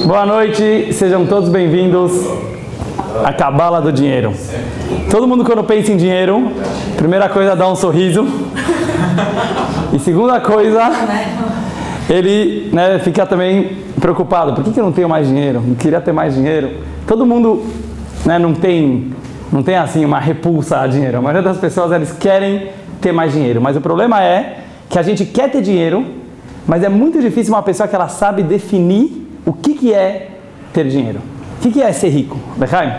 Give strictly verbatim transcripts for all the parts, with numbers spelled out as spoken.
Boa noite, sejam todos bem-vindos à Cabala do Dinheiro. Todo mundo, quando pensa em dinheiro, primeira coisa, dá um sorriso. E segunda coisa, ele né, fica também preocupado. Por que, que eu não tenho mais dinheiro? Não queria ter mais dinheiro. Todo mundo né, não tem, não tem assim uma repulsa a dinheiro. A maioria das pessoas, eles querem ter mais dinheiro. Mas o problema é que a gente quer ter dinheiro, mas é muito difícil uma pessoa que ela sabe definir o que, que é ter dinheiro. O que, que é ser rico? Lechaim?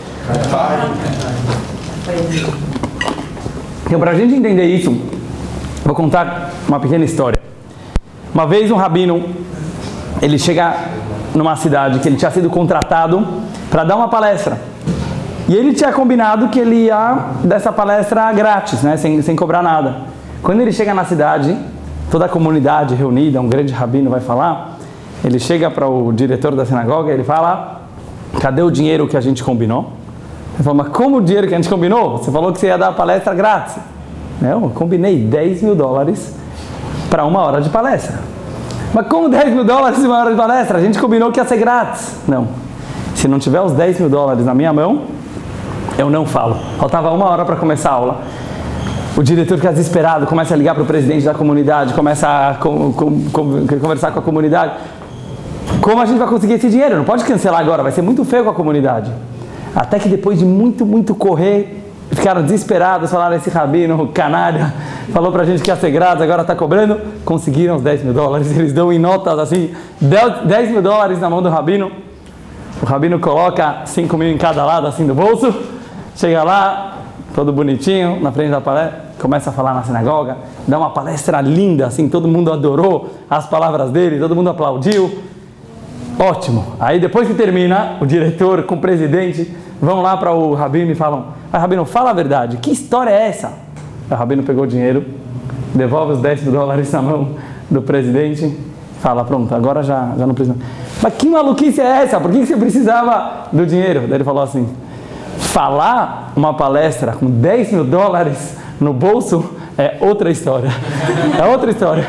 Então, para a gente entender isso, vou contar uma pequena história. Uma vez um rabino, ele chega numa cidade que ele tinha sido contratado para dar uma palestra. E ele tinha combinado que ele ia dar essa palestra grátis, né, sem, sem cobrar nada. Quando ele chega na cidade, toda a comunidade reunida, um grande rabino vai falar, ele chega para o diretor da sinagoga e ele fala: cadê o dinheiro que a gente combinou? Ele fala: mas como o dinheiro que a gente combinou? Você falou que você ia dar a palestra grátis. Não, eu combinei dez mil dólares para uma hora de palestra. Mas como dez mil dólares em uma hora de palestra? A gente combinou que ia ser grátis. Não. Se não tiver os dez mil dólares na minha mão, eu não falo. Faltava uma hora para começar a aula. O diretor fica desesperado, começa a ligar para o presidente da comunidade, começa a com, com, com, conversar com a comunidade. Como a gente vai conseguir esse dinheiro? Não pode cancelar agora, vai ser muito feio com a comunidade. Até que depois de muito, muito correr, ficaram desesperados, falaram: esse rabino, canalha, falou pra gente que ia ser grátis, agora está cobrando. Conseguiram os dez mil dólares, eles dão em notas assim, dez mil dólares na mão do rabino. O rabino coloca cinco mil em cada lado assim do bolso, chega lá, todo bonitinho, na frente da palestra, começa a falar na sinagoga, dá uma palestra linda, assim, todo mundo adorou as palavras dele, todo mundo aplaudiu. Ótimo. Aí depois que termina, o diretor com o presidente vão lá para o rabino e falam: ah, rabino, fala a verdade, que história é essa? O rabino pegou o dinheiro, devolve os dez mil dólares na mão do presidente, fala: pronto, agora já, já não precisa. Mas que maluquice é essa? Por que você precisava do dinheiro? Daí ele falou assim: falar uma palestra com dez mil dólares no bolso é outra história. É outra história.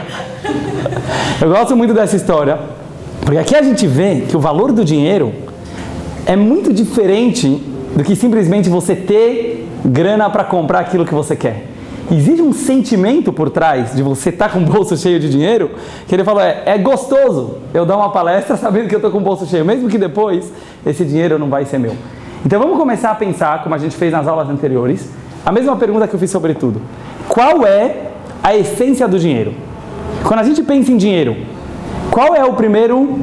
Eu gosto muito dessa história, porque aqui a gente vê que o valor do dinheiro é muito diferente do que simplesmente você ter grana para comprar aquilo que você quer. Existe um sentimento por trás de você estar com o bolso cheio de dinheiro, que ele falou: é, é gostoso eu dar uma palestra sabendo que eu estou com o bolso cheio, mesmo que depois esse dinheiro não vai ser meu. Então vamos começar a pensar, como a gente fez nas aulas anteriores, a mesma pergunta que eu fiz sobre tudo. Qual é a essência do dinheiro? Quando a gente pensa em dinheiro, qual é o primeiro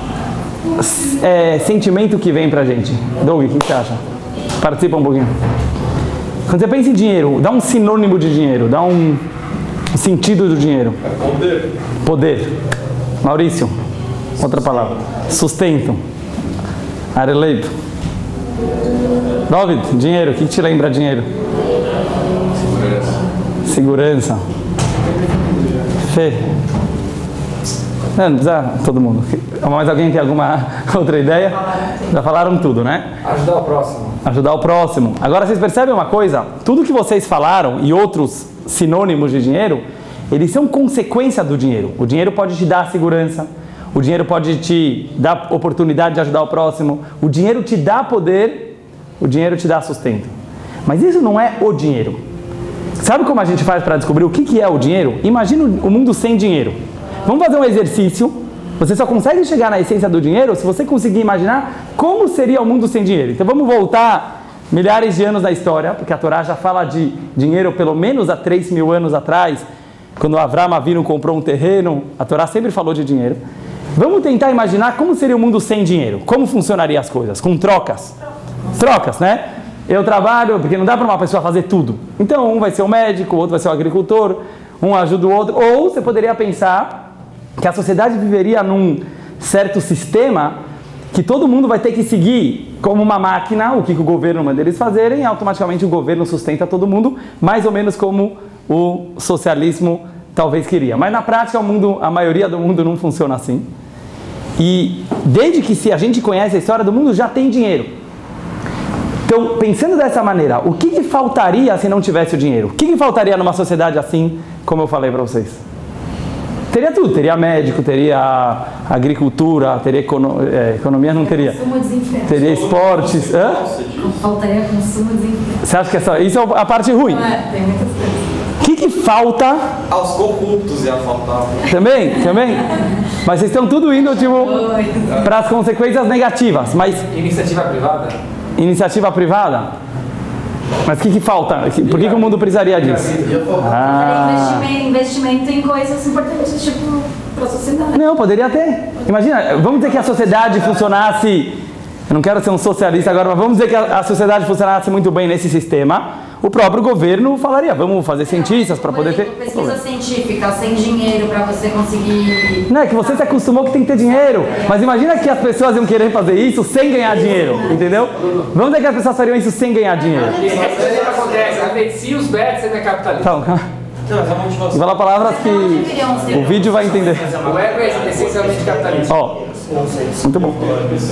é, sentimento que vem pra gente? Doug, o que você acha? Participa um pouquinho. Quando você pensa em dinheiro, dá um sinônimo de dinheiro, dá um sentido do dinheiro. Poder. Poder. Maurício, outra palavra. Sustento. Areleito. David, dinheiro, o que te lembra dinheiro? Segurança. Segurança. Fé. Não, não precisa todo mundo. Mas alguém tem alguma outra ideia? Já falaram tudo, né? Ajudar o próximo. Ajudar o próximo. Agora vocês percebem uma coisa? Tudo que vocês falaram e outros sinônimos de dinheiro, eles são consequência do dinheiro. O dinheiro pode te dar segurança. O dinheiro pode te dar oportunidade de ajudar o próximo. O dinheiro te dá poder. O dinheiro te dá sustento. Mas isso não é o dinheiro. Sabe como a gente faz para descobrir o que, que é o dinheiro? Imagina o mundo sem dinheiro. Vamos fazer um exercício. Você só consegue chegar na essência do dinheiro se você conseguir imaginar como seria o mundo sem dinheiro. Então vamos voltar milhares de anos na história, porque a Torá já fala de dinheiro pelo menos há três mil anos atrás. Quando Avram Avinu comprou um terreno, a Torá sempre falou de dinheiro. Vamos tentar imaginar como seria o mundo sem dinheiro. Como funcionariam as coisas? Com trocas. Trocas, né? Eu trabalho, porque não dá para uma pessoa fazer tudo. Então um vai ser o médico, o outro vai ser o agricultor, um ajuda o outro. Ou você poderia pensar que a sociedade viveria num certo sistema que todo mundo vai ter que seguir como uma máquina, o que o governo manda eles fazerem, e automaticamente o governo sustenta todo mundo, mais ou menos como o socialismo talvez queria. Mas na prática o mundo, a maioria do mundo não funciona assim. E desde que se a gente conhece a história do mundo, já tem dinheiro. Então, pensando dessa maneira, o que, que faltaria se não tivesse o dinheiro? O que, que faltaria numa sociedade assim, como eu falei para vocês? Teria tudo, teria médico, teria agricultura, teria econo é, economia, não teria. Teria esportes. Hã? Faltaria consumo desenfreado. Você acha que é só isso? É a parte ruim. É, tem muitas coisas. O que, que falta? Aos corruptos ia faltar. Também, também. Mas vocês estão tudo indo, tipo, para as consequências negativas. Mas Iniciativa privada? iniciativa privada? Mas o que, que falta? Por que, que o mundo precisaria disso? Ah. Investimento, investimento em coisas importantes, tipo, para a sociedade. Não, poderia ter. Imagina, vamos dizer que a sociedade funcionasse... Eu não quero ser um socialista agora, mas vamos dizer que a, a sociedade funcionasse muito bem nesse sistema. O próprio governo falaria, vamos fazer cientistas para poder ter... Pesquisa científica, sem dinheiro para você conseguir... Não, é que você se acostumou que tem que ter dinheiro. Mas imagina que as pessoas iam querer fazer isso sem ganhar dinheiro, entendeu? Vamos dizer que as pessoas fariam isso sem ganhar dinheiro. Isso sempre acontece. A medicina, os bets, você não é capitalista. Então, vou falar palavras que o vídeo vai entender. O ego é essencialmente capitalista. Ó, muito bom.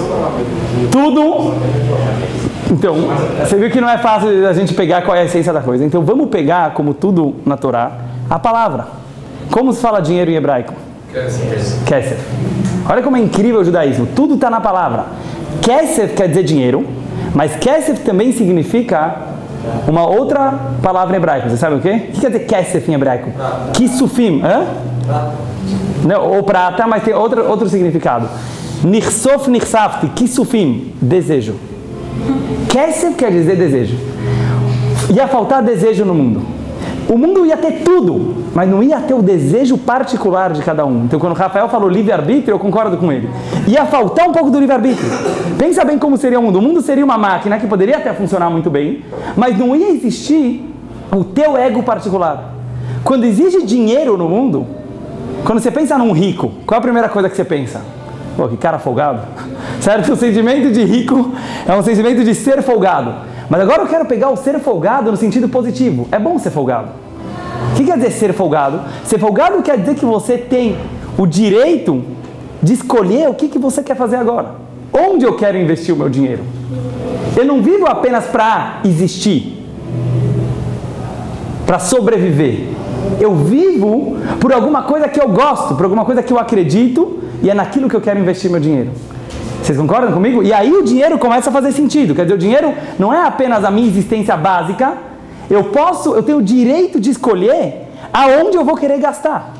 Tudo... Então, você viu que não é fácil a gente pegar qual é a essência da coisa. Então, vamos pegar, como tudo na Torá, a palavra. Como se fala dinheiro em hebraico? Kesef. Olha como é incrível o judaísmo. Tudo está na palavra. Kesef quer dizer dinheiro, mas Kesef também significa uma outra palavra em hebraico. Você sabe o quê? O que quer dizer Kesef em hebraico? Kisufim. Hã? Não, ou prata, mas tem outro, outro significado. Nirsof nirsafti. Kisufim. Desejo. Kesef quer dizer desejo. Ia faltar desejo no mundo. O mundo ia ter tudo, mas não ia ter o desejo particular de cada um. Então, quando o Rafael falou livre-arbítrio, eu concordo com ele. Ia faltar um pouco do livre-arbítrio. Pensa bem como seria o mundo. O mundo seria uma máquina que poderia até funcionar muito bem, mas não ia existir o teu ego particular. Quando existe dinheiro no mundo, quando você pensa num rico, qual é a primeira coisa que você pensa? Pô, que cara folgado. Certo? O sentimento de rico é um sentimento de ser folgado. Mas agora eu quero pegar o ser folgado no sentido positivo. É bom ser folgado. O que quer dizer ser folgado? Ser folgado quer dizer que você tem o direito de escolher o que, que você quer fazer agora. Onde eu quero investir o meu dinheiro? Eu não vivo apenas para existir, para sobreviver. Eu vivo por alguma coisa que eu gosto, por alguma coisa que eu acredito, e é naquilo que eu quero investir meu dinheiro. Vocês concordam comigo? E aí o dinheiro começa a fazer sentido. Quer dizer, o dinheiro não é apenas a minha existência básica. Eu posso, eu tenho o direito de escolher aonde eu vou querer gastar.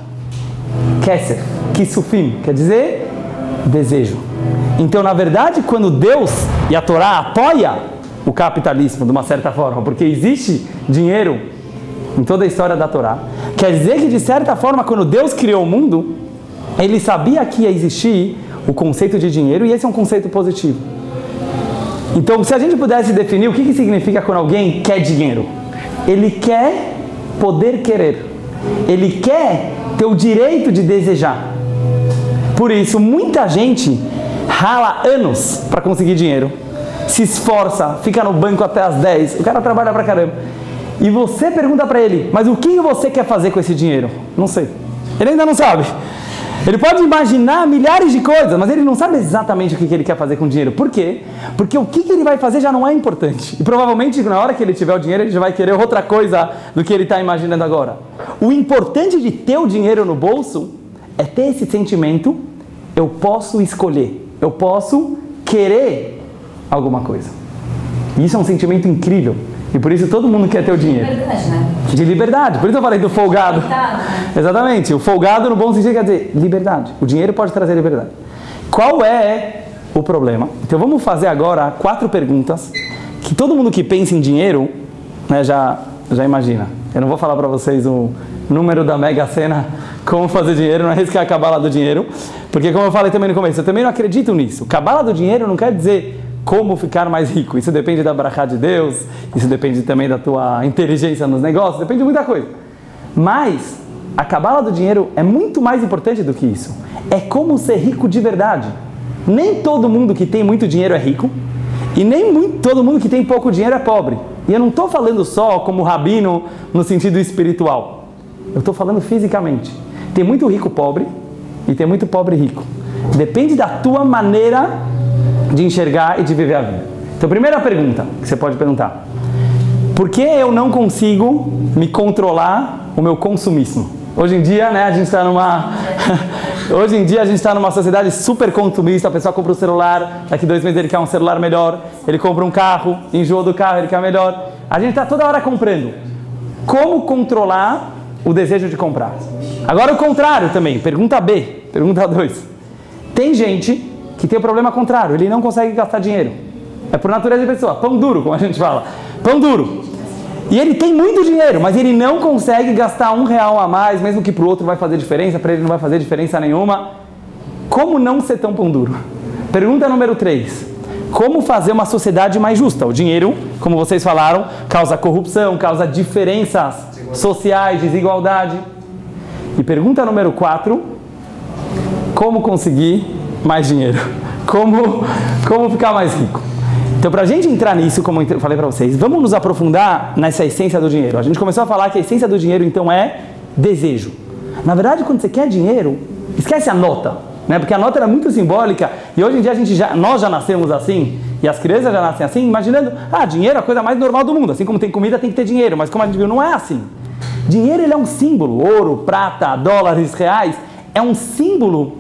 Kesef, kisufim, quer dizer desejo. Então, na verdade, quando Deus e a Torá apoia o capitalismo de uma certa forma, porque existe dinheiro em toda a história da Torá, quer dizer que, de certa forma, quando Deus criou o mundo, Ele sabia que ia existir o conceito de dinheiro, e esse é um conceito positivo. Então, se a gente pudesse definir o que, que significa quando alguém quer dinheiro, ele quer poder querer, ele quer ter o direito de desejar. Por isso, muita gente rala anos para conseguir dinheiro, se esforça, fica no banco até as dez, o cara trabalha pra caramba, e você pergunta para ele, mas o que você quer fazer com esse dinheiro? Não sei. Ele ainda não sabe. Ele pode imaginar milhares de coisas, mas ele não sabe exatamente o que ele quer fazer com o dinheiro. Por quê? Porque o que ele vai fazer já não é importante. E provavelmente, na hora que ele tiver o dinheiro, ele já vai querer outra coisa do que ele está imaginando agora. O importante de ter o dinheiro no bolso é ter esse sentimento, eu posso escolher, eu posso querer alguma coisa. E isso é um sentimento incrível. E por isso todo mundo quer ter o dinheiro. De liberdade, né? De liberdade. Por isso eu falei do folgado. Exatamente. O folgado, no bom sentido, quer dizer liberdade. O dinheiro pode trazer liberdade. Qual é o problema? Então vamos fazer agora quatro perguntas que todo mundo que pensa em dinheiro, né, já, já imagina. Eu não vou falar para vocês o número da Mega Sena, como fazer dinheiro, não é isso que é a cabala do dinheiro. Porque como eu falei também no começo, eu também não acredito nisso. Cabala do dinheiro não quer dizer como ficar mais rico. Isso depende da brachá de Deus, isso depende também da tua inteligência nos negócios, depende de muita coisa. Mas a cabala do dinheiro é muito mais importante do que isso. É como ser rico de verdade. Nem todo mundo que tem muito dinheiro é rico, e nem muito, todo mundo que tem pouco dinheiro é pobre. E eu não estou falando só como rabino no sentido espiritual. Eu estou falando fisicamente. Tem muito rico pobre e tem muito pobre rico. Depende da tua maneira de enxergar e de viver a vida. Então, primeira pergunta que você pode perguntar: por que eu não consigo me controlar o meu consumismo? Hoje em dia, né, a gente está numa... Hoje em dia a gente está numa sociedade super consumista, a pessoa compra um celular, daqui dois meses ele quer um celular melhor, ele compra um carro, enjoa do carro, ele quer melhor. A gente está toda hora comprando. Como controlar o desejo de comprar? Agora o contrário também, pergunta B, pergunta dois. Tem gente que tem o problema contrário, ele não consegue gastar dinheiro. É por natureza de pessoa, pão duro, como a gente fala. Pão duro. E ele tem muito dinheiro, mas ele não consegue gastar um real a mais, mesmo que para o outro vai fazer diferença, para ele não vai fazer diferença nenhuma. Como não ser tão pão duro? Pergunta número três. Como fazer uma sociedade mais justa? O dinheiro, como vocês falaram, causa corrupção, causa diferenças sociais, desigualdade. E pergunta número quatro. Como conseguir mais dinheiro? Como, como ficar mais rico? Então, para a gente entrar nisso, como eu falei para vocês, vamos nos aprofundar nessa essência do dinheiro. A gente começou a falar que a essência do dinheiro, então, é desejo. Na verdade, quando você quer dinheiro, esquece a nota, né? Porque a nota era muito simbólica e hoje em dia a gente já, nós já nascemos assim e as crianças já nascem assim, imaginando, ah, dinheiro é a coisa mais normal do mundo. Assim como tem comida, tem que ter dinheiro. Mas como a gente viu, não é assim. Dinheiro, ele é um símbolo. Ouro, prata, dólares, reais. É um símbolo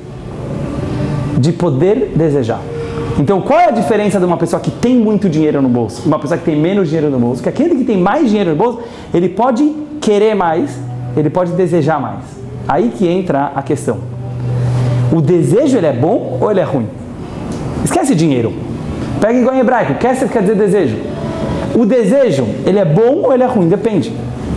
de poder desejar. Então, qual é a diferença de uma pessoa que tem muito dinheiro no bolso e uma pessoa que tem menos dinheiro no bolso? Que aquele que tem mais dinheiro no bolso, ele pode querer mais, ele pode desejar mais. Aí que entra a questão. O desejo, ele é bom ou ele é ruim? Esquece dinheiro. Pega igual em hebraico, kesef quer dizer desejo. O desejo, ele é bom ou ele é ruim? Depende.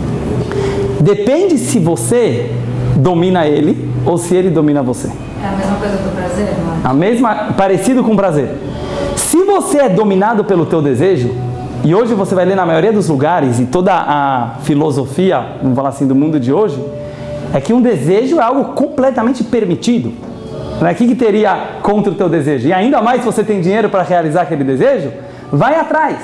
Depende se você domina ele ou se ele domina você. É a mesma coisa do prazer, não é? A mesma, parecido com prazer. Se você é dominado pelo teu desejo, e hoje você vai ler na maioria dos lugares, e toda a filosofia, vamos falar assim, do mundo de hoje, é que um desejo é algo completamente permitido. Não é? O que, que teria contra o teu desejo? E ainda mais se você tem dinheiro para realizar aquele desejo, vai atrás.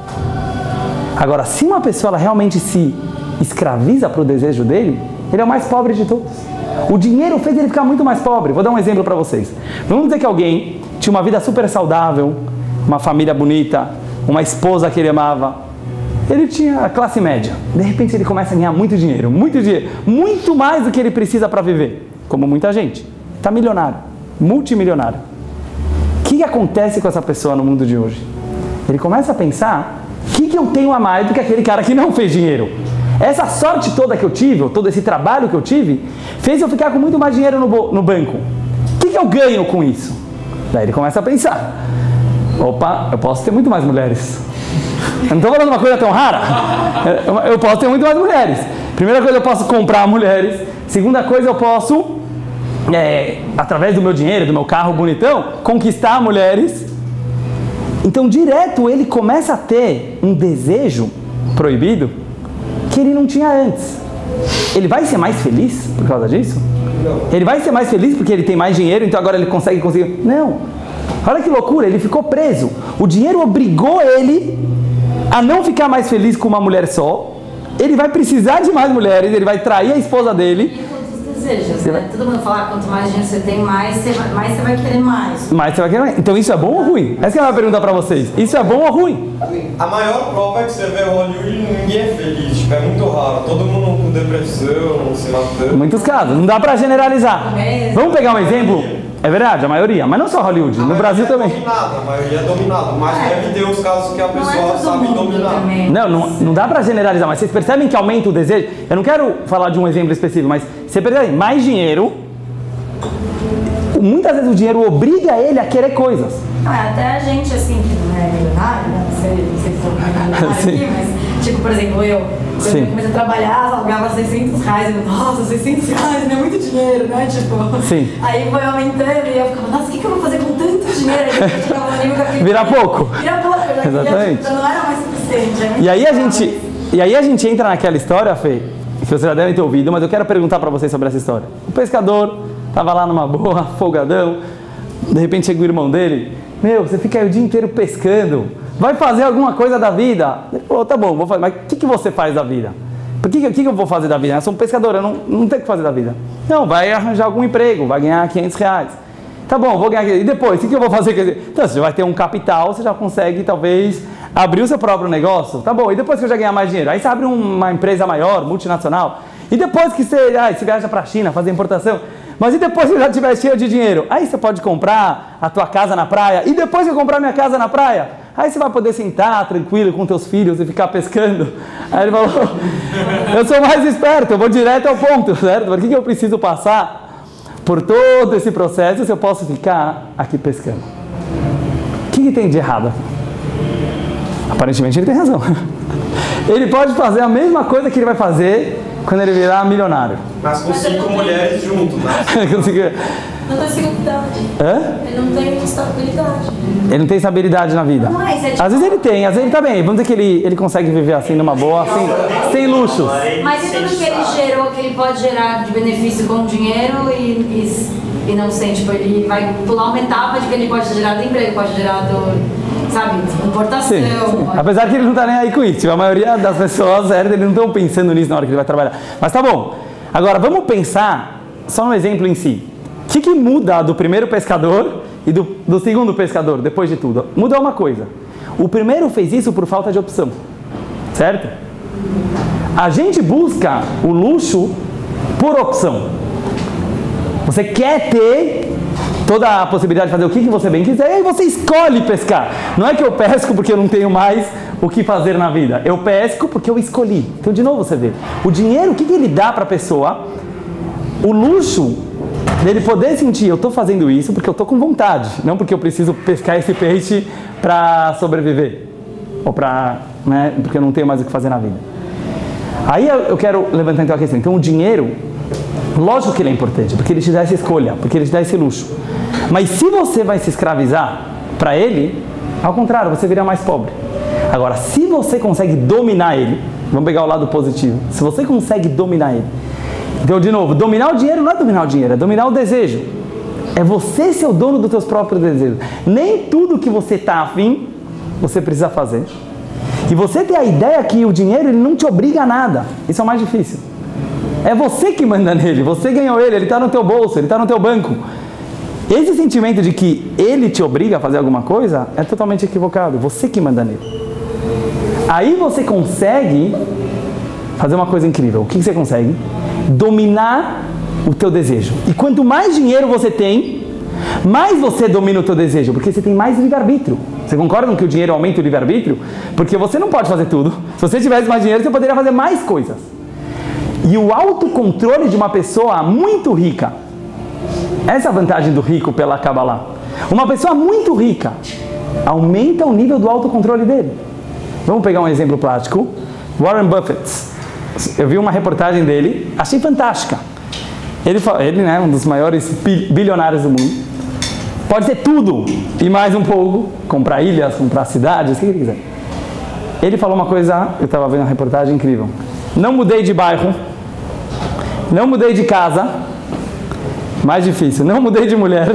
Agora, se uma pessoa ela realmente se escraviza para o desejo dele, ele é o mais pobre de todos. O dinheiro fez ele ficar muito mais pobre. Vou dar um exemplo para vocês. Vamos dizer que alguém tinha uma vida super saudável, uma família bonita, uma esposa que ele amava. Ele tinha a classe média. De repente ele começa a ganhar muito dinheiro, muito dinheiro, muito mais do que ele precisa para viver. Como muita gente. Está milionário, multimilionário. O que, que acontece com essa pessoa no mundo de hoje? Ele começa a pensar, o que, que eu tenho a mais do que aquele cara que não fez dinheiro? Essa sorte toda que eu tive, ou todo esse trabalho que eu tive, fez eu ficar com muito mais dinheiro no, no banco. O que, que eu ganho com isso? Daí ele começa a pensar, opa, eu posso ter muito mais mulheres. Eu não estou falando uma coisa tão rara. Eu, eu posso ter muito mais mulheres. Primeira coisa, eu posso comprar mulheres. Segunda coisa, eu posso, é, através do meu dinheiro, do meu carro bonitão, conquistar mulheres. Então, direto, ele começa a ter um desejo proibido que ele não tinha antes. Ele vai ser mais feliz por causa disso? Não. Ele vai ser mais feliz porque ele tem mais dinheiro, então agora ele consegue conseguir... Não. Olha que loucura, ele ficou preso. O dinheiro obrigou ele a não ficar mais feliz com uma mulher só. Ele vai precisar de mais mulheres, ele vai trair a esposa dele. Desejos, né? Todo mundo fala, quanto mais dinheiro você tem, mais você vai, mais você vai querer mais. Mais você vai querer mais. Então isso é bom ou ruim? Essa que é a minha pergunta pra vocês. Isso é bom ou ruim? A maior prova é que você vê Hollywood e ninguém é feliz. Tipo, é muito raro. Todo mundo com depressão, se matando. Muitos casos. Não dá pra generalizar. Vamos pegar um exemplo? É verdade, a maioria. Mas não só Hollywood. No Brasil também. A maioria é dominada. A maioria é dominada. Mas é. deve ter os casos que a pessoa sabe dominar. Não, não, não dá pra generalizar. Mas vocês percebem que aumenta o desejo? Eu não quero falar de um exemplo específico, mas você percebe, mais dinheiro, muitas vezes o dinheiro obriga ele a querer coisas. Não, é até a gente, assim, que não é milionário, né? Não sei, não sei se sou milionário aqui, mas, tipo, por exemplo, eu, quando eu comecei a trabalhar, salgava seiscentos reais, eu, nossa, seiscentos reais, não é muito dinheiro, né? Tipo, sim. Aí foi aumentando e eu ficava, nossa, o que, que eu vou fazer com tanto dinheiro? Aí eu chegava no nível que aquele... Vira pouco. Vira pouco, já, exatamente. Já, já não era mais suficiente. É e, aí a gente, e aí a gente entra naquela história, Fê, que vocês já devem ter ouvido, mas eu quero perguntar pra vocês sobre essa história. O pescador tava lá numa boa, folgadão, de repente chega o irmão dele, meu, você fica aí o dia inteiro pescando, vai fazer alguma coisa da vida? Ele falou, tá bom, vou fazer, mas o que, que você faz da vida? O que, que, que eu vou fazer da vida? Eu sou um pescador, eu não, não tenho o que fazer da vida. Não, vai arranjar algum emprego, vai ganhar quinhentos reais. Tá bom, vou ganhar, e depois, o que, que eu vou fazer? Então, você já vai ter um capital, você já consegue, talvez, abrir o seu próprio negócio. Tá bom, e depois que eu já ganhar mais dinheiro? Aí você abre uma empresa maior, multinacional. E depois que você, ah, você viaja para a China fazer importação, mas e depois que você já estiver cheio de dinheiro? Aí você pode comprar a tua casa na praia. E depois que eu comprar minha casa na praia, aí você vai poder sentar tranquilo com teus filhos e ficar pescando. Aí ele falou, eu sou mais esperto, eu vou direto ao ponto, certo? Por que que eu preciso passar por todo esse processo se eu posso ficar aqui pescando? O que que tem de errado? Aparentemente ele tem razão. Ele pode fazer a mesma coisa que ele vai fazer quando ele virar milionário. Mas com cinco mulheres junto, né? Não tem estabilidade. Hã? Ele não tem estabilidade. Ele não tem estabilidade na vida. Não, mas é tipo... Às vezes ele tem, às vezes ele tá bem. Vamos dizer que ele, ele consegue viver assim numa boa, assim, sem luxos. Mas e tudo que ele gerou, que ele pode gerar de benefício com dinheiro e, e, e não sei, tipo, ele vai pular uma etapa de que ele pode gerar do emprego, pode gerar do, sabe, importação. Sim, sim. Apesar que ele não tá nem aí com isso. Tipo, a maioria das pessoas, certo, eles não estão pensando nisso na hora que ele vai trabalhar. Mas tá bom. Agora, vamos pensar só no exemplo em si. O que que muda do primeiro pescador e do, do segundo pescador, depois de tudo? Muda uma coisa. O primeiro fez isso por falta de opção, certo? A gente busca o luxo por opção. Você quer ter toda a possibilidade de fazer o que, que você bem quiser, e aí você escolhe pescar. Não é que eu pesco porque eu não tenho mais o que fazer na vida. Eu pesco porque eu escolhi. Então, de novo, você vê. O dinheiro, o que, que ele dá para a pessoa? O luxo dele poder sentir, eu estou fazendo isso porque eu estou com vontade, não porque eu preciso pescar esse peixe para sobreviver, ou para, né, porque eu não tenho mais o que fazer na vida. Aí eu quero levantar então a questão. Então o dinheiro, lógico que ele é importante, porque ele te dá essa escolha, porque ele te dá esse luxo. Mas se você vai se escravizar para ele, ao contrário, você virá mais pobre. Agora, se você consegue dominar ele, vamos pegar o lado positivo, se você consegue dominar ele, então, de novo, dominar o dinheiro não é dominar o dinheiro, é dominar o desejo. É você ser o dono dos seus próprios desejos. Nem tudo que você está afim, você precisa fazer. E você ter a ideia que o dinheiro ele não te obriga a nada. Isso é o mais difícil. É você que manda nele, você ganhou ele, ele está no teu bolso, ele está no teu banco. Esse sentimento de que ele te obriga a fazer alguma coisa é totalmente equivocado. Você que manda nele. Aí você consegue fazer uma coisa incrível. O que você consegue? Dominar o teu desejo. E quanto mais dinheiro você tem, mais você domina o teu desejo, porque você tem mais livre-arbítrio. Você concorda com que o dinheiro aumenta o livre-arbítrio? Porque você não pode fazer tudo. Se você tivesse mais dinheiro, você poderia fazer mais coisas. E o autocontrole de uma pessoa muito rica, essa é a vantagem do rico pela Kabbalah. Uma pessoa muito rica aumenta o nível do autocontrole dele. Vamos pegar um exemplo prático. Warren Buffett. Eu vi uma reportagem dele, achei fantástica. Ele, ele né, um dos maiores bilionários do mundo. Pode ter tudo e mais um pouco. Comprar ilhas, comprar cidades, o que ele quiser. Ele falou uma coisa, eu estava vendo uma reportagem incrível. Não mudei de bairro. Não mudei de casa. Mais difícil, não mudei de mulher.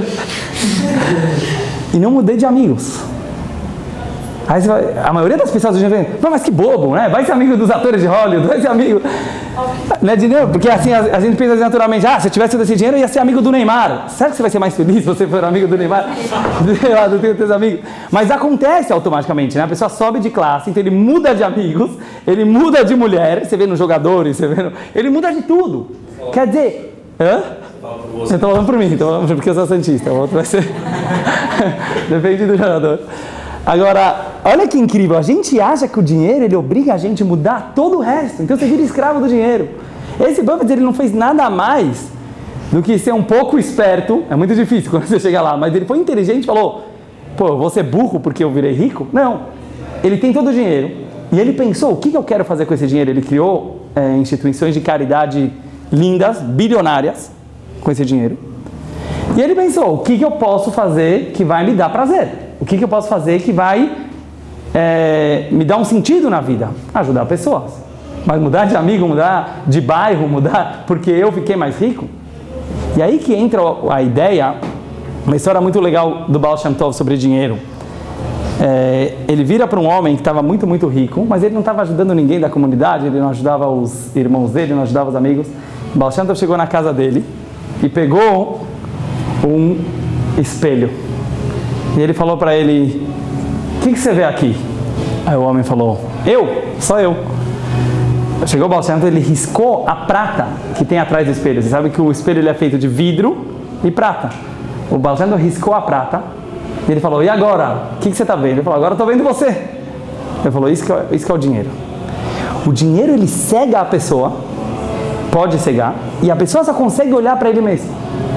E não mudei de amigos. Aí você vai, a maioria das pessoas hoje vem, mas que bobo, né? Vai ser amigo dos atores de Hollywood, vai ser amigo, né, de dinheiro? Porque assim, a, a gente pensa naturalmente, ah, se eu tivesse esse dinheiro, eu ia ser amigo do Neymar. Será que você vai ser mais feliz se você for amigo do Neymar? Eu não tenho teus amigos. Mas acontece automaticamente, né? A pessoa sobe de classe, então ele muda de amigos, ele muda de mulher, você vê nos jogadores, você vê no, ele muda de tudo. Quer dizer, hã? Você está falando por mim, tô falando porque eu sou santista, o outro vai ser... Depende do jogador. Agora, olha que incrível, a gente acha que o dinheiro ele obriga a gente a mudar todo o resto, então você vira escravo do dinheiro. Esse Buffett ele não fez nada mais do que ser um pouco esperto, é muito difícil quando você chega lá, mas ele foi inteligente e falou, pô, eu vou ser burro porque eu virei rico? Não, ele tem todo o dinheiro e ele pensou, o que eu quero fazer com esse dinheiro? Ele criou é, instituições de caridade lindas, bilionárias, com esse dinheiro. E ele pensou, o que eu posso fazer que vai me dar prazer? O que, que eu posso fazer que vai é, me dar um sentido na vida? Ajudar pessoas. Mas mudar de amigo, mudar de bairro, mudar porque eu fiquei mais rico? E aí que entra a ideia, uma história muito legal do Baal Shem Tov sobre dinheiro. É, ele vira para um homem que estava muito, muito rico, mas ele não estava ajudando ninguém da comunidade, ele não ajudava os irmãos dele, não ajudava os amigos. O Baal Shem Tov chegou na casa dele e pegou um espelho. E ele falou para ele, o que, que você vê aqui? Aí o homem falou, eu? Só eu. chegou o Baal Shem Tov, ele riscou a prata que tem atrás do espelho. Você sabe que o espelho ele é feito de vidro e prata. O Baal Shem Tov riscou a prata e ele falou, e agora? O que, que você está vendo? Ele falou, agora eu estou vendo você. Ele falou, isso que, é, isso que é o dinheiro. O dinheiro ele cega a pessoa, pode cegar, e a pessoa só consegue olhar para ele mesmo.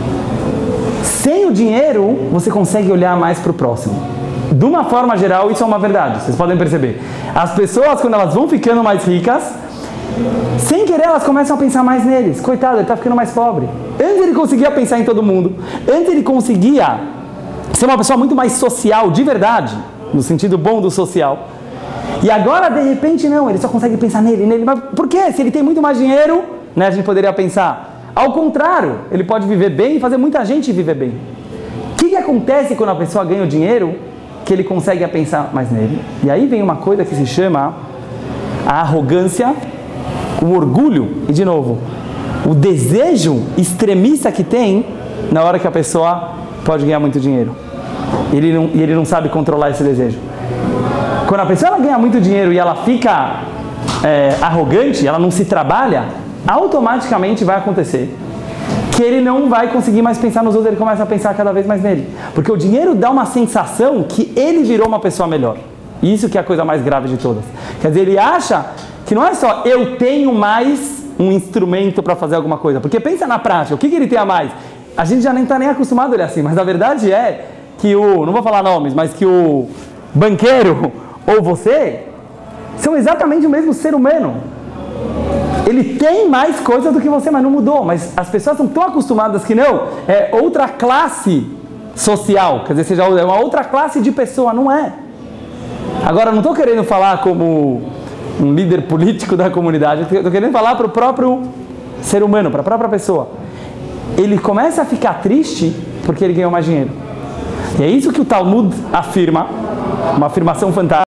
Sem o dinheiro, você consegue olhar mais para o próximo. De uma forma geral, isso é uma verdade, vocês podem perceber. As pessoas, quando elas vão ficando mais ricas, sem querer elas começam a pensar mais neles. Coitado, ele está ficando mais pobre. Antes ele conseguia pensar em todo mundo. Antes ele conseguia ser uma pessoa muito mais social, de verdade, no sentido bom do social. E agora, de repente, não, ele só consegue pensar nele, nele. Mas por quê? Se ele tem muito mais dinheiro, né, a gente poderia pensar. Ao contrário, ele pode viver bem e fazer muita gente viver bem. O que, que acontece quando a pessoa ganha o dinheiro? Que ele consegue pensar mais nele. E aí vem uma coisa que se chama a arrogância, o orgulho e, de novo, o desejo extremista que tem na hora que a pessoa pode ganhar muito dinheiro. Ele não, e ele não sabe controlar esse desejo. Quando a pessoa ela ganha muito dinheiro e ela fica é, arrogante, ela não se trabalha, automaticamente vai acontecer que ele não vai conseguir mais pensar nos outros, ele começa a pensar cada vez mais nele. Porque o dinheiro dá uma sensação que ele virou uma pessoa melhor. Isso que é a coisa mais grave de todas. Quer dizer, ele acha que não é só eu tenho mais um instrumento para fazer alguma coisa. Porque pensa na prática, o que, que ele tem a mais? A gente já nem está nem acostumado a ele assim, mas a verdade é que o, não vou falar nomes, mas que o banqueiro ou você são exatamente o mesmo ser humano. Ele tem mais coisas do que você, mas não mudou. Mas as pessoas estão tão acostumadas que não, é outra classe social, quer dizer, seja é uma outra classe de pessoa, não é. Agora, não estou querendo falar como um líder político da comunidade, estou querendo falar para o próprio ser humano, para a própria pessoa. Ele começa a ficar triste porque ele ganhou mais dinheiro. E é isso que o Talmud afirma, uma afirmação fantástica.